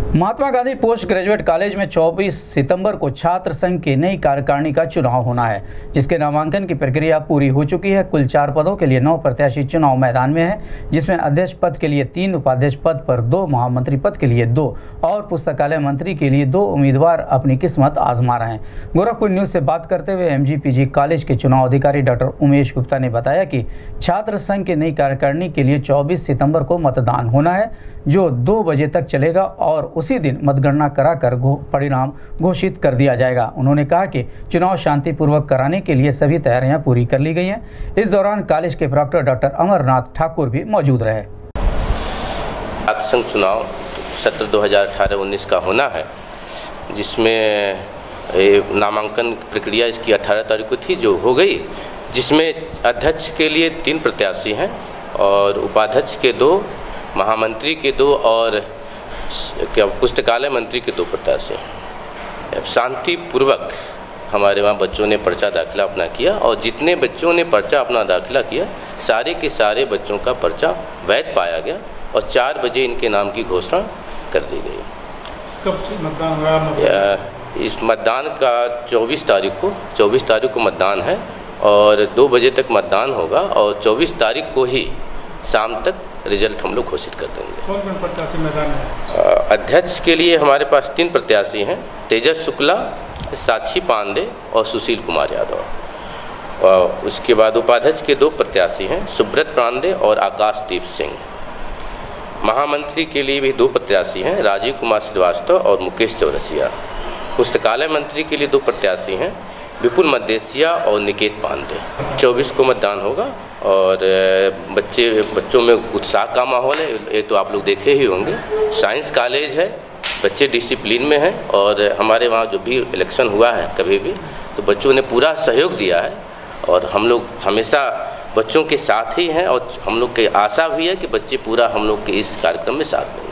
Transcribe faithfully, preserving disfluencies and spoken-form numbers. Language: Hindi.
महात्मा गांधी पोस्ट ग्रेजुएट कॉलेज में चौबीस सितंबर को छात्र संघ की नई कार्यकारिणी का चुनाव होना है, जिसके नामांकन की प्रक्रिया पूरी हो चुकी है। कुल चार पदों के लिए नौ प्रत्याशी चुनाव मैदान में हैं, जिसमें अध्यक्ष पद के लिए तीन, उपाध्यक्ष पद पर दो, महामंत्री पद के लिए दो और पुस्तकालय मंत्री के लिए दो उम्मीदवार अपनी किस्मत आजमा रहे हैं। गोरखपुर न्यूज से बात करते हुए M G P G college के चुनाव अधिकारी डॉक्टर उमेश गुप्ता ने बताया कि छात्र संघ की नई कार्यकारिणी के लिए चौबीस सितंबर को मतदान होना है, जो दो बजे तक चलेगा और उसी दिन मतगणना कराकर परिणाम घोषित कर दिया जाएगा। उन्होंने कहा कि चुनाव शांतिपूर्वक कराने के लिए सभी तैयारियां पूरी कर ली गई हैं। इस दौरान कॉलेज के प्रॉक्टर डॉक्टर अमरनाथ ठाकुर भी मौजूद रहे। छात्र संघ चुनाव सत्र दो हज़ार अठारह उन्नीस का होना है, जिसमें नामांकन प्रक्रिया इसकी अठारह तारीख को थी, जो हो गई, जिसमें अध्यक्ष के लिए तीन प्रत्याशी हैं और उपाध्यक्ष के दो, महामंत्री के दो और क्या पुस्तकालय मंत्री के दो प्रत्याशी हैं। शांतिपूर्वक हमारे वहाँ बच्चों ने पर्चा दाखिला अपना किया और जितने बच्चों ने पर्चा अपना दाखिला किया, सारे के सारे बच्चों का पर्चा वैध पाया गया और चार बजे इनके नाम की घोषणा कर दी गई। कब मतदान हुआ? इस मतदान का चौबीस तारीख को चौबीस तारीख को मतदान है और दो बजे तक मतदान होगा और चौबीस तारीख को ही शाम तक रिजल्ट हम लोग घोषित कर देंगे। कौन कौन प्रत्याशी मैदान में? अध्यक्ष के लिए हमारे पास तीन प्रत्याशी हैं, तेजस शुक्ला, साक्षी पांडे और सुशील कुमार यादव। और उसके बाद उपाध्यक्ष के दो प्रत्याशी हैं, सुब्रत पांडे और आकाशदीप सिंह। महामंत्री के लिए भी दो प्रत्याशी हैं, राजीव कुमार श्रीवास्तव और मुकेश चौरसिया। पुस्तकालय मंत्री के लिए दो प्रत्याशी हैं, विपुल मदेशिया और निकेत पांडे। चौबीस को मतदान होगा और बच्चे बच्चों में उत्साह का माहौल है, ये तो आप लोग देखे ही होंगे। साइंस कॉलेज है, बच्चे डिसिप्लिन में हैं और हमारे वहाँ जो भी इलेक्शन हुआ है कभी भी, तो बच्चों ने पूरा सहयोग दिया है और हम लोग हमेशा बच्चों के साथ ही हैं और हम लोग की आशा भी है कि बच्चे पूरा हम लोग के इस कार्यक्रम में साथ देंगे।